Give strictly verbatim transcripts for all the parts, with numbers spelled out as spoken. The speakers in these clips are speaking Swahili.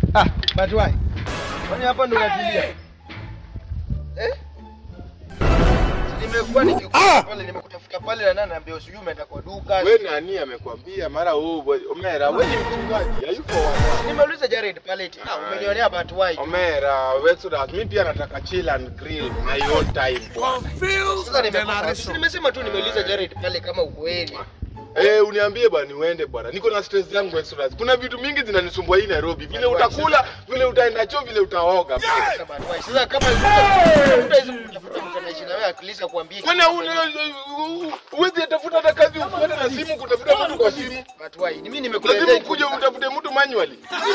Ah, Butwhy. Kwani hapa ndo unatulia? Eh? Nimekuwa nikikuta pale nimekutafuta pale na nani anambia usijui umeenda kwa duka. Wewe nani amekwambia mara huu Omera wewe ni mchungaji? Hayuko wapi? Nimeuliza Jared pale. Ah, umenionea Butwhy. Omera, wewe sura mimi pia nataka chill and grill my own time bwana. Sasa nimekuwa nimesema tu nimeuliza Jared pale kama ukweli. Eh, uniambie bwana uende bwana. Niko na stress zangu extra. Kuna vitu mingi zinanisumbua hii Nairobi. Vile utakula, vile utaenda choo, vile utaoga. Sasa kama utaweza kutafuta mtu anaishi na wewe akilisa kuambia. Kwani uweze tafuta hata kazi ufuate na simu kutafuta mtu kwa simu. Butwhy, mimi nimekuletea lazima ukuje utafute mtu manually.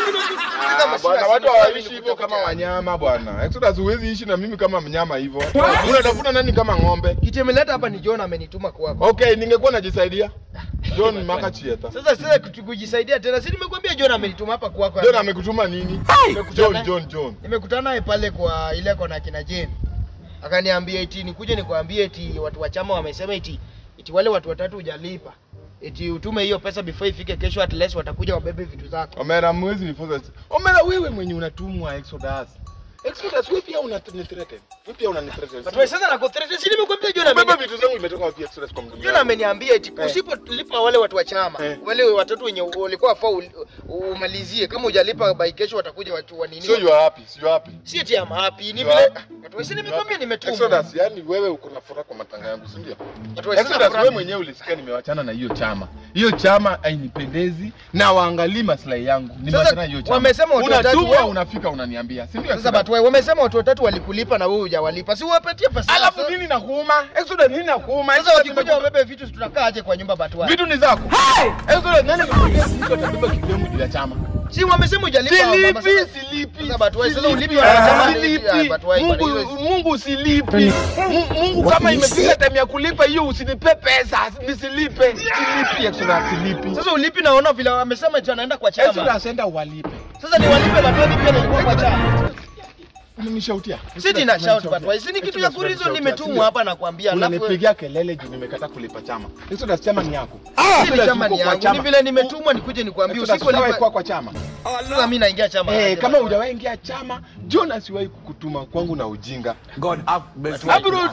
Bwana watu hawaishi hivyo kama wanyama bwana. Exodus huwezi ishi na mimi kama mnyama hivyo. Unatafuta nani kama ng'ombe? Kitemeleta hapa ni John amenituma kwako. Okay, ningekuwa najisaidia. John Makachieta. Sasa sasa kujisaidia tena. Si nimekuambia John amenituma hapa kwako. John amekutuma nini? John John John. Nimekutana naye pale kwa ile kona kina Jane. Akaniambia eti nikuje nikwambie eti watu wa chama wamesema eti eti wale watu watatu hujalipa. Eti utume hiyo pesa before ifike kesho at least watakuja wabebe vitu zako. Omera mwezi nifunza. Omera wewe mwenye unatumwa Exodus. Exodus wewe pia unanitreten. Wewe pia unanitreten. Butwhy sasa na kutreten si nimekuambia John ameniambia vitu zangu imetoka wapi Exodus kwa mdomo. John ameniambia eti usipolipa wale watu wa chama, wale watatu wenye walikuwa wafaa umalizie kama hujalipa by kesho watakuja watu wa nini. Sio you are happy, sio you happy. Si eti am happy, ni vile Butwhy si nimekuambia nimetuma. Exodus yani wewe uko na furaha kwa matanga yangu, si ndio? Exodus wewe mwenyewe ulisikia nimewachana na hiyo chama. Hiyo chama hainipendezi na waangalie maslahi yangu. Nimewachana hiyo chama. Wamesema watu watatu wewe unafika unaniambia, si ndio? Sasa Butwhy wamesema watu watatu walikulipa na wewe hujawalipa. Si uwapatie pesa. Alafu nini nakuuma? Exodus nini nakuuma? Sasa wakikuja wabebe vitu tutakaa aje kwa nyumba Butwhy? Vitu ni zako. Exodus nani amekuambia mtu atabeba kidemu bila chama? Si wamesema hujalipa. Silipi, silipi. Sasa Butwhy sasa ulipi wanasema silipi. Mungu Mungu silipi. Mungu kama imefika time ya kulipa hiyo usinipe pesa, nisilipe. Silipi Exodus silipi. Sasa ulipi naona vile wamesema eti anaenda kwa chama. Exodus enda walipe. Sasa ni walipe na mimi pia nilikuwa kwa chama. Unanishautia. Sisi na shout Butwhy. Si ni kitu ya kurizo nimetumwa hapa na kuambia alafu unanipigia kelele juu nimekataa kulipa chama. Exodus chama ni yako. Ah, si chama ni yangu. Ni vile nimetumwa nikuje nikwambie usiko lipa kwa chama. Sasa mimi naingia chama. Eh, kama hujawahi ingia chama, Jonas siwahi kukutuma kwangu na ujinga. God have mercy.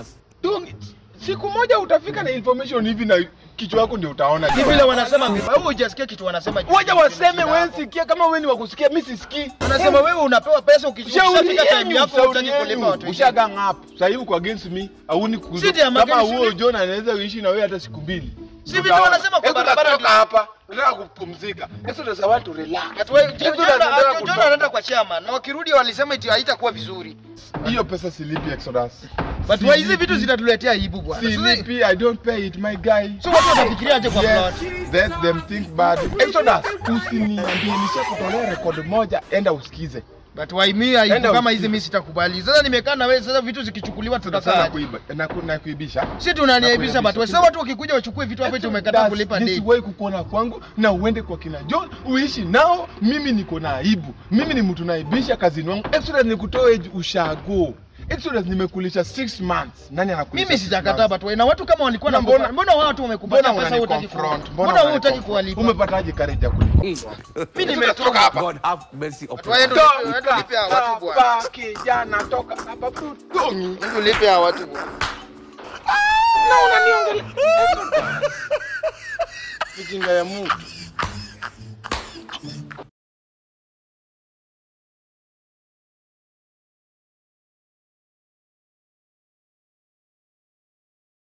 Siku moja utafika na information hivi na kichwa yako ndio utaona. Ni vile wanasema wewe hujasikia kitu wanasema. Waje waseme wewe sikia kama wewe ni wa kusikia mimi sisikii. Wanasema wewe unapewa pesa ukishafika time yako hutaki kulipa watu. Ushaga ngap. Sasa hivi uko against me, hauni kuuza. Kama huo John anaweza kuishi na wewe hata siku mbili. Si vitu wanasema kwa barabara ndio hapa. Nataka kupumzika. Exodus I want to relax. John anaenda kwa chama na wakirudi walisema eti haitakuwa vizuri. Hiyo pesa silipi Exodus. Butwhy hizi vitu zinatuletea aibu bwana. Silipi, I don't pay it my guy. So watu watafikiria aje kwa plot? Let them think bad. Exodus usiniambie nishakutolea record moja enda usikize. Butwhy mimi aibu kama hizi mimi sitakubali. Sasa nimekaa na wewe sasa vitu zikichukuliwa tutakaa kuiba na na kuibisha. Sisi tunaniaibisha Butwhy. Sasa watu wakikuja wachukue vitu hapo tumekataa kulipa deni. Nisiwahi kukuona kwangu na uende kwa kina John uishi nao, mimi niko na aibu. Mimi ni mtu naibisha kazini wangu. Exodus nikutoe ushago. Exodus nimekulisha six months. Nani anakulisha? Mimi sijakataa Butwhy. Na watu kama walikuwa na mbona mbona watu wamekubali pesa hutaki confront. Mbona wewe hutaki kuwalipa? Umepataje courage ya kulipa? Mimi nimetoka hapa. God have mercy upon us. Ndio lipe hawa watu bwana. Kijana toka hapa bro. Ndio lipe hawa watu bwana. Na unaniongelea. Kijinga ya Mungu.